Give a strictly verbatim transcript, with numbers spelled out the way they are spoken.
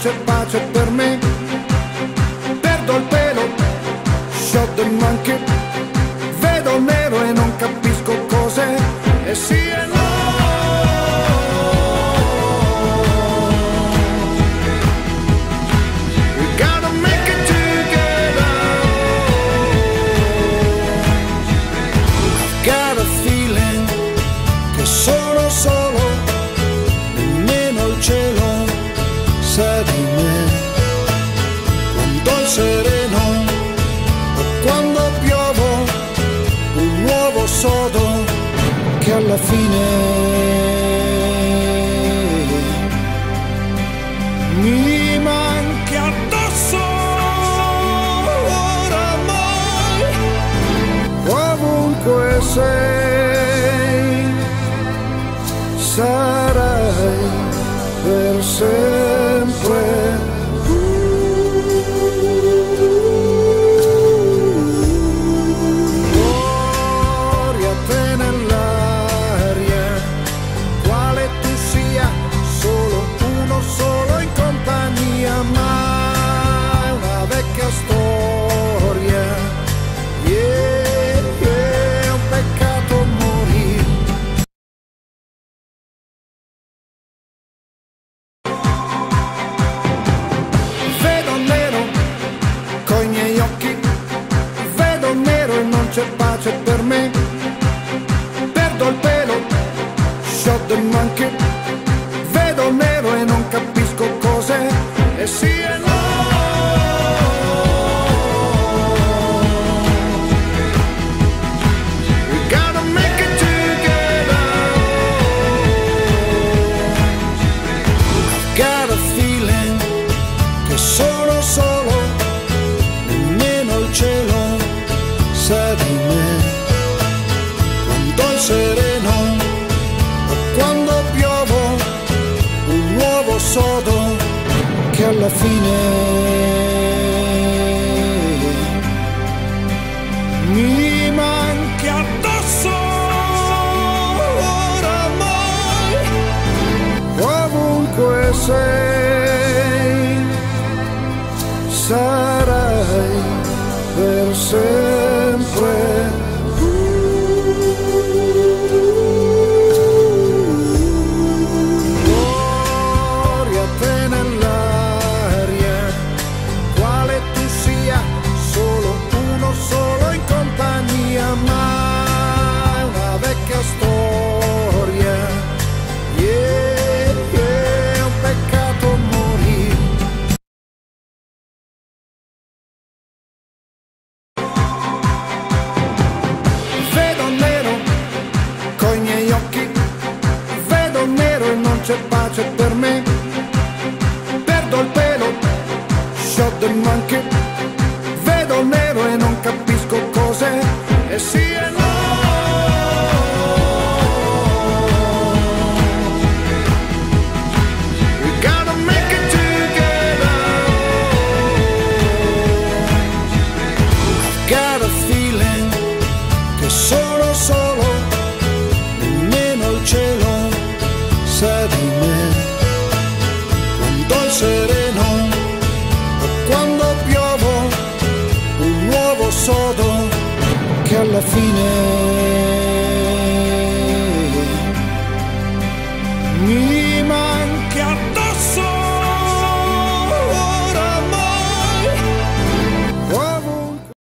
c'è pace per me. Perdo il pelo, shot the monkey. Vedo nero e non capisco cos'è. E sì e no. Sono solo, nemmeno il cielo sa di me. Quando è sereno o quando piovo, un nuovo sodo che alla fine mi manchi addosso. Oramai ovunque sei sarai per sempre. Fuori a te nell'aria, quale tu sia, solo uno solo in compagnia, ma è una vecchia storia. Yeah, yeah, è un peccato morire. Coi miei occhi vedo nero e non c'è pace per me. Perdo il pelo, shot the monkey. Vedo nero e non capisco cos'è. E sì e no. We gotta make it together. I've got a feeling che sono solo, cielo sa di me. Quando è sereno o quando piovo, un nuovo sodo che alla fine mi manchi addosso. Oramai ovunque sei sarai per sempre. Fuori a te nell'aria, quale tu sia, solo uno solo in compagnia, ma è una vecchia storia. Yeah, yeah, è un peccato morire. Coi miei occhi vedo nero e non c'è pace per me. Perdo il pelo, shot the monkey. Vedo nero e non capisco cos'è. E sì e no. We gotta make it together. I've got a feeling che sono solo, cielo sa di me. Quando è sereno o quando piovo, un nuovo sodo che alla fine